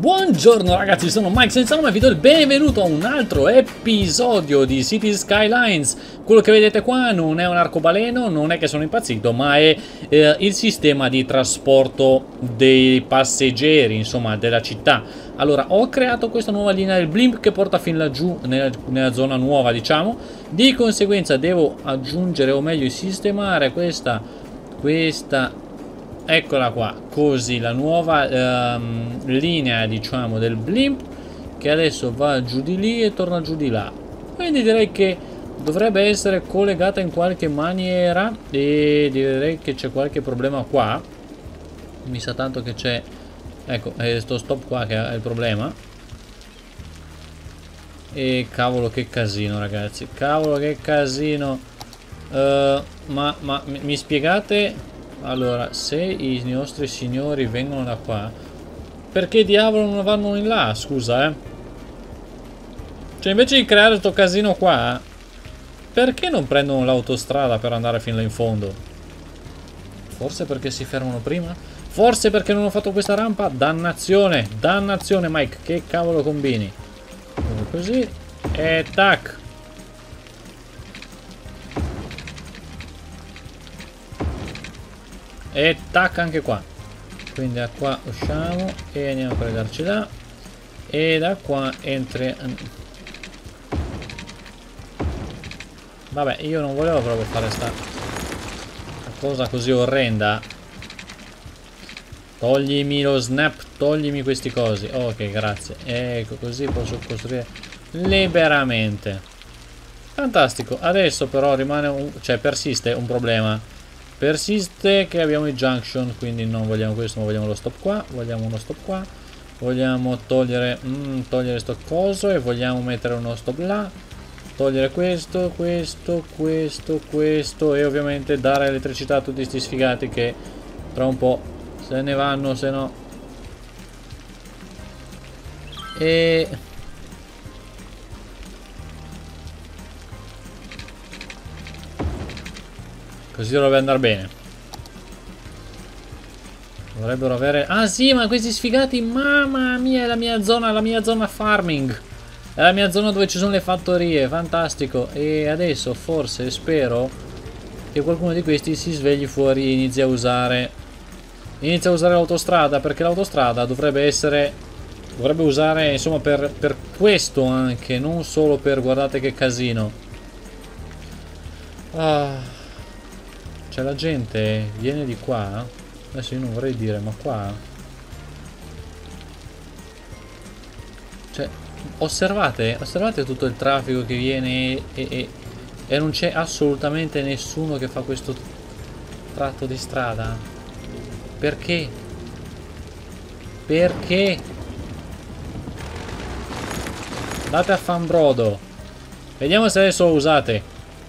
Buongiorno ragazzi, sono Mike senza nome e vi do il benvenuto a un altro episodio di Cities Skylines. Quello che vedete qua non è un arcobaleno, non è che sono impazzito, ma è il sistema di trasporto dei passeggeri, insomma, della città. Allora, ho creato questa nuova linea del blimp che porta fin laggiù, nella zona nuova, diciamo. Di conseguenza devo aggiungere, o meglio sistemare questa eccola qua, così la nuova linea, diciamo, del blimp, che adesso va giù di lì e torna giù di là. Quindi direi che dovrebbe essere collegata in qualche maniera, e direi che c'è qualche problema qua. Mi sa tanto che c'è, ecco, sto stop qua che è il problema. E cavolo che casino, ragazzi, cavolo che casino. Ma mi spiegate? Allora, se i nostri signori vengono da qua, perché diavolo non vanno in là? Scusa, cioè, invece di creare sto casino qua, perché non prendono l'autostrada per andare fin là in fondo? Forse perché si fermano prima? Forse perché non ho fatto questa rampa? Dannazione, dannazione Mike, che cavolo combini? Così, e tac. E tac anche qua. Quindi da qua usciamo e andiamo a collegarci là. E da qua entriamo. Vabbè, io non volevo proprio fare sta cosa così orrenda. Toglimi lo snap, toglimi questi cosi. Ok, grazie. Ecco, così posso costruire liberamente. Fantastico. Adesso però rimane cioè persiste un problema. Persiste che abbiamo i junction, quindi non vogliamo questo, ma vogliamo lo stop qua, vogliamo uno stop qua, vogliamo togliere sto coso e vogliamo mettere uno stop là, togliere questo e ovviamente dare elettricità a tutti questi sfigati che tra un po' se ne vanno, se no. E così dovrebbe andare bene. Dovrebbero avere... Ah sì, ma questi sfigati, mamma mia, è la mia zona farming. È la mia zona dove ci sono le fattorie, fantastico. E adesso forse, spero, che qualcuno di questi si svegli fuori e inizi a usare l'autostrada, perché l'autostrada dovrebbe usare, insomma, per questo anche, non solo per, guardate che casino. Ah... Cioè la gente viene di qua. Adesso io non vorrei dire, ma qua, cioè osservate tutto il traffico che viene e non c'è assolutamente nessuno che fa questo tratto di strada. Perché? Perché? Andate a fanbrodo. Vediamo se adesso lo usate.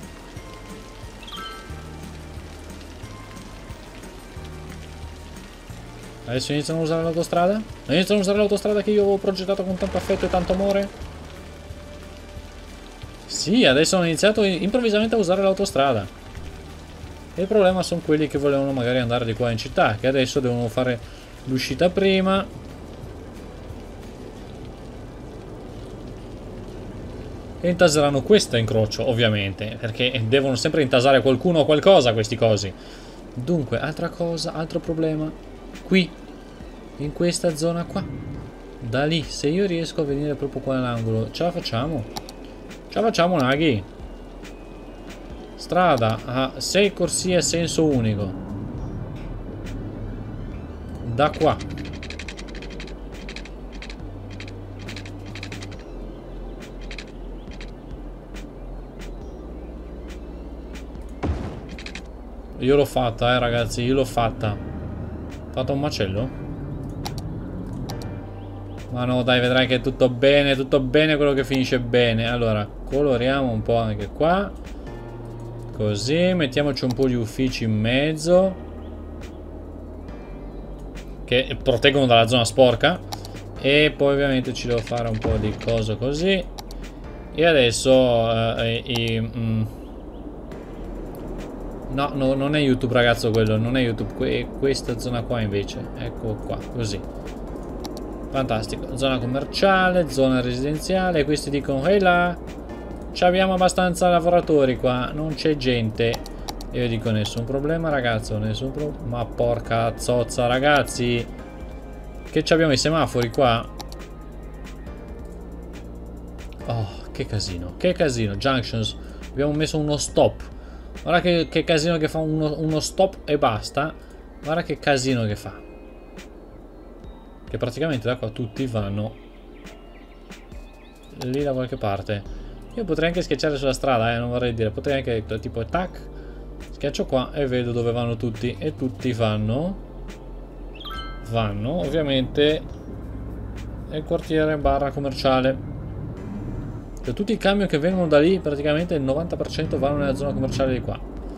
Adesso iniziano a usare l'autostrada? Iniziano a usare l'autostrada che io ho progettato con tanto affetto e tanto amore? Sì, adesso hanno iniziato improvvisamente a usare l'autostrada. E il problema sono quelli che volevano magari andare di qua in città, che adesso devono fare l'uscita prima. E intaseranno questo incrocio, ovviamente, perché devono sempre intasare qualcuno o qualcosa questi cosi. Dunque, altra cosa, altro problema. Qui, in questa zona qua, da lì, se io riesco a venire proprio qua all'angolo, ce la facciamo? Ce la facciamo, Naghi? Strada a 6 corsie a senso unico. Da qua. Io l'ho fatta, ragazzi, io l'ho fatta. Fatto un macello? Ma no, dai, vedrai che è tutto bene quello che finisce bene. Allora, coloriamo un po' anche qua. Così, mettiamoci un po' di uffici in mezzo, che proteggono dalla zona sporca. E poi ovviamente ci devo fare un po' di coso così. E adesso no, non è YouTube, ragazzo, quello non è YouTube, questa zona qua invece, ecco qua, così. Fantastico. Zona commerciale, zona residenziale. Questi dicono, ehi là, ci abbiamo abbastanza lavoratori qua, non c'è gente. E io dico, nessun problema ragazzo, nessun problema. Ma porca zozza ragazzi, che ci abbiamo i semafori qua. Oh, che casino, che casino. Junctions, abbiamo messo uno stop. Guarda che casino che fa uno stop e basta. Guarda che casino che fa. Che praticamente da qua tutti vanno lì da qualche parte. Io potrei anche schiacciare sulla strada, non vorrei dire. Potrei anche tipo tac, schiaccio qua e vedo dove vanno tutti. E tutti vanno ovviamente nel quartiere barra commerciale. Cioè tutti i camion che vengono da lì, praticamente il 90% vanno nella zona commerciale di qua.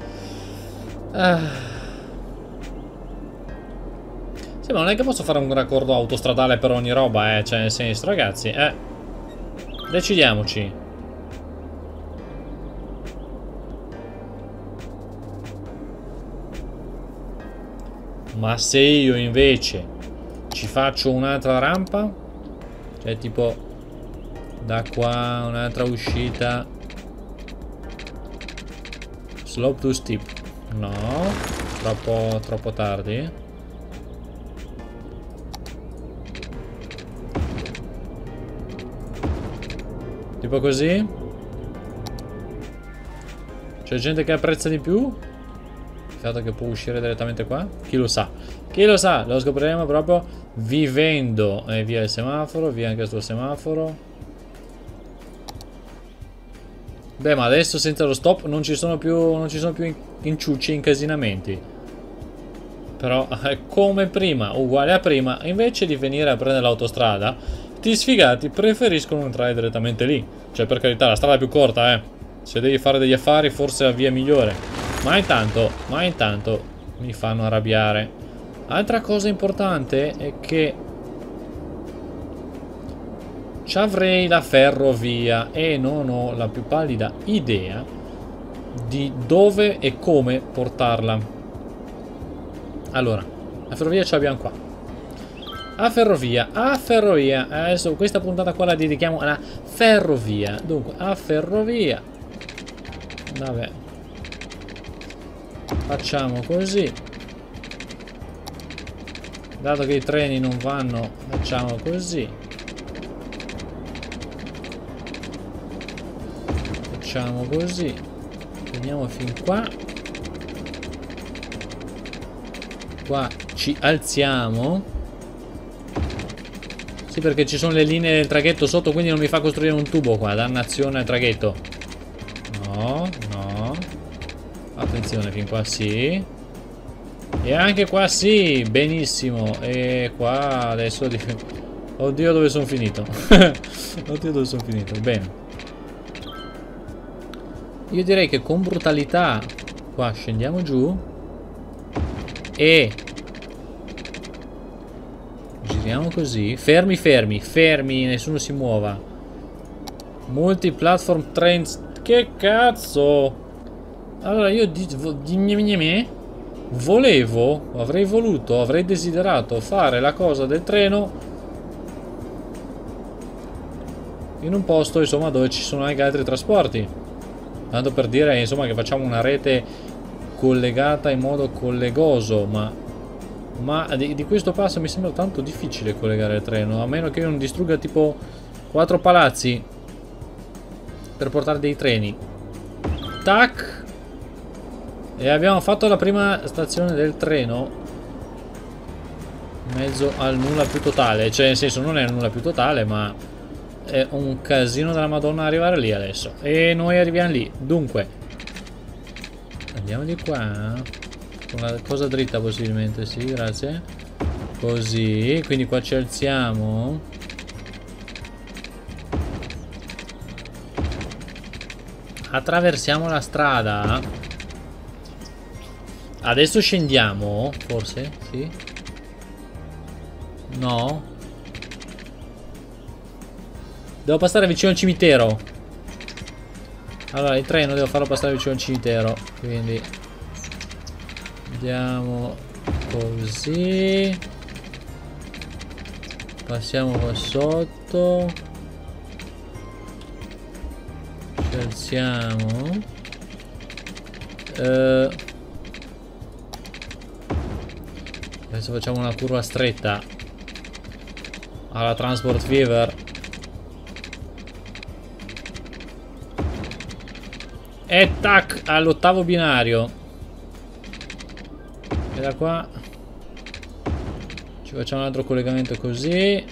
Sì, ma non è che posso fare un raccordo autostradale per ogni roba, cioè nel senso, ragazzi, decidiamoci. Ma se io invece ci faccio un'altra rampa, cioè tipo da qua un'altra uscita, slope to steep, no, troppo tardi. Tipo così. C'è gente che apprezza di più il fatto che può uscire direttamente qua. Chi lo sa? Chi lo sa? Lo scopriremo proprio vivendo. E via il semaforo. Via anche sto semaforo. Beh, ma adesso senza lo stop non ci sono più inciucci e incasinamenti. Però è come prima, uguale a prima. Invece di venire a prendere l'autostrada, ti sfigati preferiscono entrare direttamente lì. Cioè, per carità, la strada è più corta, se devi fare degli affari forse è la via migliore. Ma intanto mi fanno arrabbiare. Altra cosa importante è che ci avrei la ferrovia e non ho la più pallida idea di dove e come portarla. Allora, la ferrovia ce l'abbiamo qua. A ferrovia. Adesso questa puntata qua la dedichiamo alla ferrovia. Dunque, a ferrovia. Vabbè. Facciamo così. Dato che i treni non vanno, facciamo così. Facciamo così. Veniamo fin qua. Qua ci alziamo. Sì, perché ci sono le linee del traghetto sotto, quindi non mi fa costruire un tubo qua. Dannazione al traghetto. No. Attenzione, fin qua sì. E anche qua sì. Benissimo. E qua adesso... Oddio, dove sono finito? Oddio, dove sono finito? Bene. Io direi che con brutalità qua scendiamo giù. E... giriamo così. Fermi, nessuno si muova. Multi-platform trains. Che cazzo? Allora io avrei desiderato fare la cosa del treno in un posto, insomma, dove ci sono anche altri trasporti. Tanto per dire, insomma, che facciamo una rete collegata in modo collegoso, ma di questo passo mi sembra tanto difficile collegare il treno, a meno che io non distrugga tipo 4 palazzi per portare dei treni. Tac! E abbiamo fatto la prima stazione del treno in mezzo al nulla più totale. Cioè, nel senso, non è il nulla più totale, ma è un casino della Madonna arrivare lì adesso. E noi arriviamo lì. Dunque, andiamo di qua. Una cosa dritta possibilmente, sì, grazie. Così, quindi qua ci alziamo. Attraversiamo la strada. Adesso scendiamo, forse, sì. No. Devo passare vicino al cimitero. Allora, il treno devo farlo passare vicino al cimitero, quindi... andiamo così. Passiamo qua sotto. Ci alziamo. Adesso facciamo una curva stretta alla Transport Fever. E tac, all'8º binario. E da qua ci facciamo un altro collegamento così.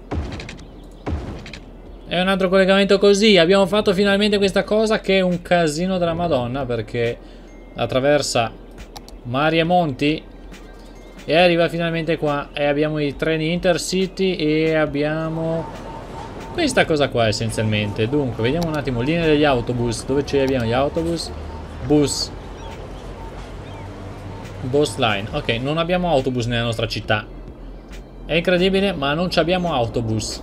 E un altro collegamento così. Abbiamo fatto finalmente questa cosa che è un casino della Madonna, perché attraversa mari e monti e arriva finalmente qua. E abbiamo i treni Intercity e abbiamo questa cosa qua essenzialmente. Dunque, vediamo un attimo. Linea degli autobus. Dove ce li abbiamo gli autobus? Bus line. Ok, non abbiamo autobus nella nostra città. È incredibile, ma non abbiamo autobus.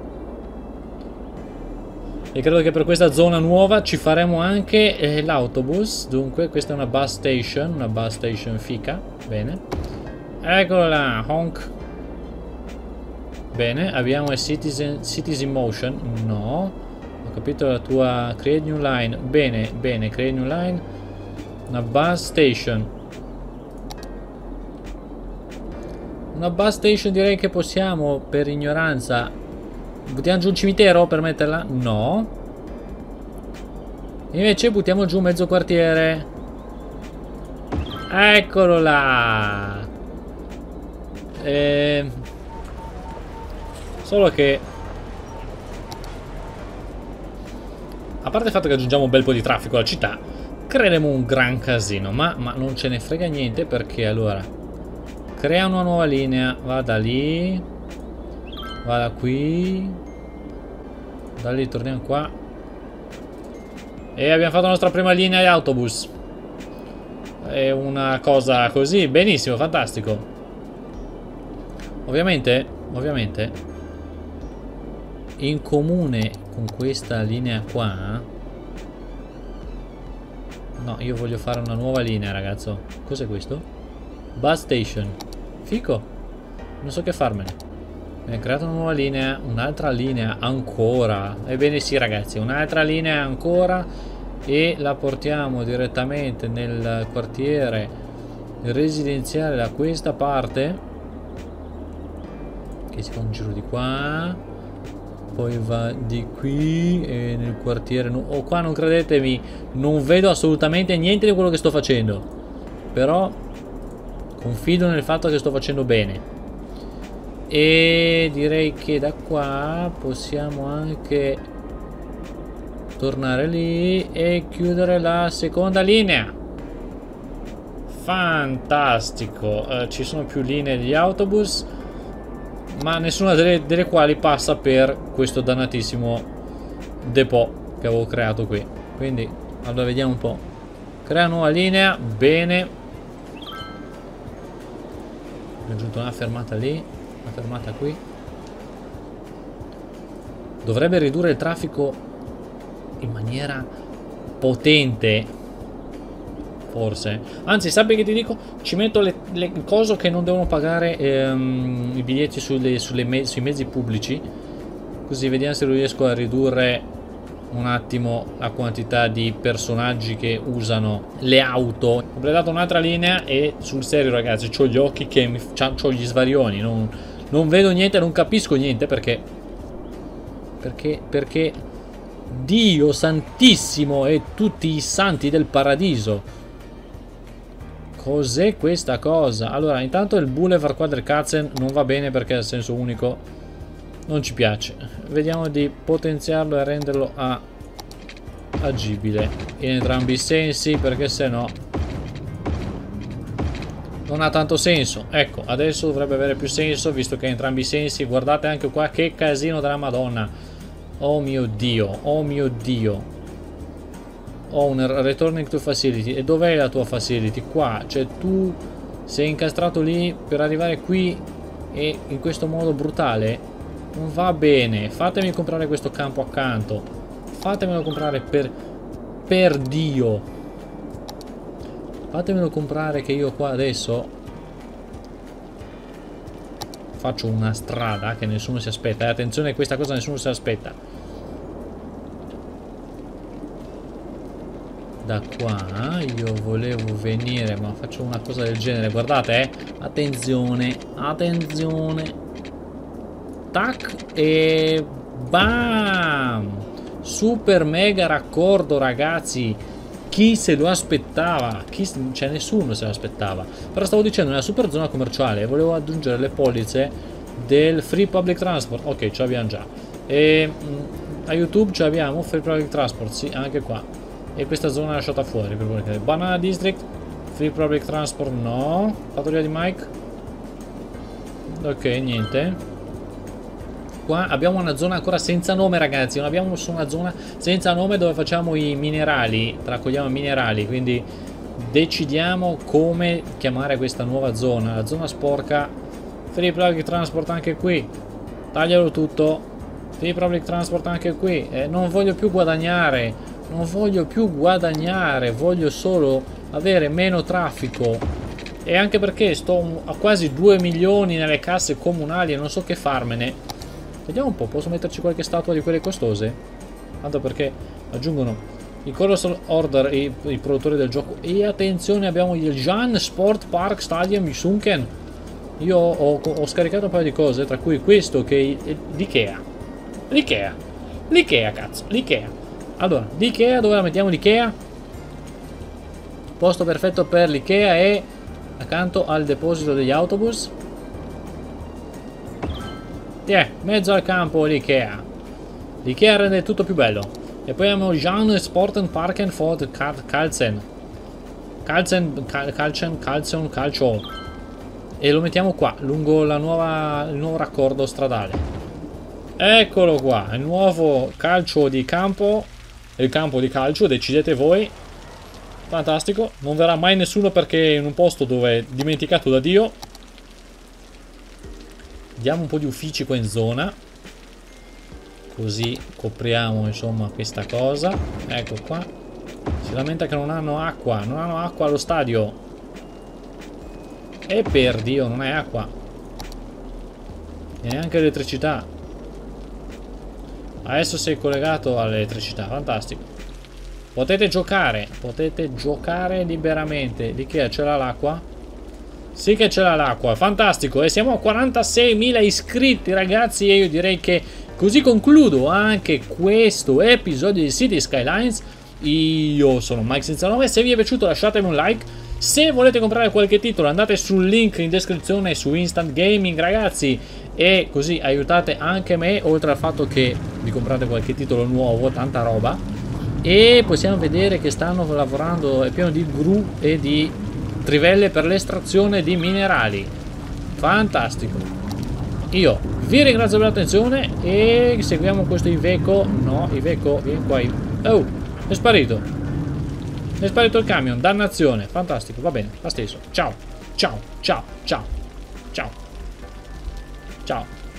E credo che per questa zona nuova ci faremo anche l'autobus. Dunque, questa è una bus station fica. Bene. Eccolo là, honk. Bene, abbiamo il Cities in Motion. No, ho capito la tua create new line. Bene, bene, create new line. Una bus station. Una bus station direi che possiamo, per ignoranza. Buttiamo giù un cimitero per metterla? No. Invece buttiamo giù mezzo quartiere. Eccolo là. Solo che, a parte il fatto che aggiungiamo un bel po' di traffico alla città, creeremo un gran casino. Ma non ce ne frega niente, perché allora crea una nuova linea. Vada lì. Vada qui. Da lì torniamo qua. E abbiamo fatto la nostra prima linea di autobus. È una cosa così. Benissimo, fantastico. Ovviamente in comune con questa linea qua. No, io voglio fare una nuova linea, ragazzo. Cos'è questo? Bus station. Fico. Non so che farmene. Abbiamo creato una nuova linea, un'altra linea ancora. Ebbene sì, ragazzi, un'altra linea ancora. E la portiamo direttamente nel quartiere residenziale da questa parte, che si fa un giro di qua, poi va di qui e nel quartiere oh, qua non credetemi, non vedo assolutamente niente di quello che sto facendo, però confido nel fatto che sto facendo bene. E direi che da qua possiamo anche tornare lì e chiudere la seconda linea. Fantastico. Ci sono più linee di autobus, ma nessuna delle quali passa per questo dannatissimo depot che avevo creato qui. Quindi allora vediamo un po'. Crea nuova linea. Bene. Ho aggiunto una fermata lì. Una fermata qui. Dovrebbe ridurre il traffico in maniera potente, forse. Anzi, sappi che ti dico, ci metto le cose che non devono pagare i biglietti sui mezzi pubblici, così vediamo se riesco a ridurre un attimo la quantità di personaggi che usano le auto. Ho completato un'altra linea e sul serio, ragazzi, c'ho gli occhi che c'ho gli svarioni, non vedo niente, non capisco niente perché Dio santissimo e tutti i santi del paradiso, cos'è questa cosa? Allora, intanto il Boulevard Quadricatzen non va bene perché è a senso unico, non ci piace. Vediamo di potenziarlo e renderlo agibile in entrambi i sensi, perché se no non ha tanto senso. Ecco, adesso dovrebbe avere più senso, visto che in entrambi i sensi. Guardate anche qua che casino della Madonna. Oh mio Dio, oh mio Dio. Ho un returning to facility. E dov'è la tua facility? Qua, cioè tu sei incastrato lì per arrivare qui e in questo modo brutale. Non va bene. Fatemi comprare questo campo accanto. Fatemelo comprare per Dio. Fatemelo comprare, che io qua adesso faccio una strada che nessuno si aspetta. Attenzione, questa cosa nessuno si aspetta. Da qua io volevo venire, ma faccio una cosa del genere. Guardate, attenzione, attenzione. Tac e bam! Super mega raccordo, ragazzi. Chi se lo aspettava? Cioè nessuno se lo aspettava. Però stavo dicendo, nella super zona commerciale volevo aggiungere le polizze del free public transport. Ok, ce l'abbiamo già. E a YouTube ce l'abbiamo, free public transport, sì, anche qua. E questa zona lasciata fuori. Banana District, free public transport no. Fattoria di Mike. Ok, niente. Qua abbiamo una zona ancora senza nome, ragazzi. Non abbiamo solo una zona senza nome dove facciamo i minerali, raccogliamo i minerali, quindi decidiamo come chiamare questa nuova zona. La zona sporca. Free public transport anche qui. Taglialo tutto. Free public transport anche qui. Non voglio più guadagnare. Non voglio più guadagnare. Voglio solo avere meno traffico. E anche perché sto a quasi 2 milioni nelle casse comunali e non so che farmene. Vediamo un po', posso metterci qualche statua di quelle costose? Tanto perché aggiungono i Colossal Order, i produttori del gioco. E attenzione, abbiamo il Jan Sport Park Stadium di Sunken. Io ho scaricato un paio di cose, tra cui questo che è l'Ikea. L'Ikea, cazzo, l'Ikea. Allora, l'Ikea, dove la mettiamo l'Ikea? Posto perfetto per l'Ikea è accanto al deposito degli autobus. Mezzo al campo l'Ikea. L'Ikea rende tutto più bello. E poi abbiamo Jan Sporten Parken Fort Kalsen. Calcio. E lo mettiamo qua, lungo il nuovo raccordo stradale. Eccolo qua, il nuovo calcio di campo. Il campo di calcio, decidete voi. Fantastico. Non verrà mai nessuno perché è in un posto dove è dimenticato da Dio. Diamo un po' di uffici qua in zona, così copriamo insomma questa cosa. Ecco qua. Si lamenta che non hanno acqua. Non hanno acqua allo stadio. E per Dio non è acqua. E neanche elettricità. Adesso sei collegato all'elettricità. Fantastico. Potete giocare liberamente. Di che ce l'ha l'acqua? Sì che ce l'ha l'acqua, fantastico. E siamo a 46.000 iscritti, ragazzi. E io direi che così concludo anche questo episodio di City Skylines. Io sono Mike senza nome. Se vi è piaciuto lasciatemi un like. Se volete comprare qualche titolo andate sul link in descrizione su Instant Gaming, ragazzi. E così aiutate anche me, oltre al fatto che vi comprate qualche titolo nuovo, tanta roba. E possiamo vedere che stanno lavorando, è pieno di gru e di trivelle per l'estrazione di minerali. Fantastico. Io vi ringrazio per l'attenzione e seguiamo questo Iveco. No, Iveco, vieni qua. Oh, è sparito. È sparito il camion, dannazione. Fantastico, va bene, lo stesso. Ciao, ciao, ciao, ciao, ciao, ciao.